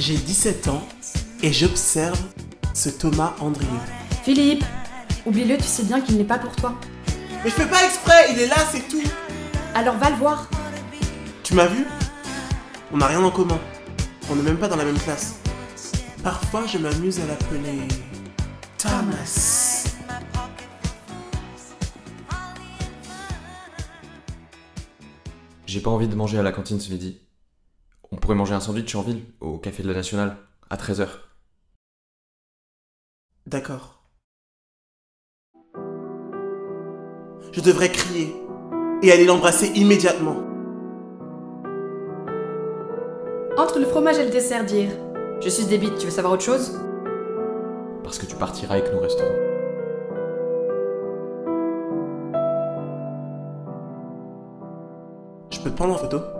J'ai 17 ans et j'observe ce Thomas Andrieux. Philippe, oublie-le, tu sais bien qu'il n'est pas pour toi. Mais je fais pas exprès, il est là, c'est tout. Alors va le voir. Tu m'as vu? On n'a rien en commun. On n'est même pas dans la même classe. Parfois, je m'amuse à l'appeler Thomas. J'ai pas envie de manger à la cantine ce midi. On pourrait manger un sandwich en ville, au café de la Nationale, à 13h. D'accord. Je devrais crier et aller l'embrasser immédiatement. Entre le fromage et le dessert, dire je suis des bites, tu veux savoir autre chose? Parce que tu partiras avec nous au restaurant. Je peux te prendre en photo?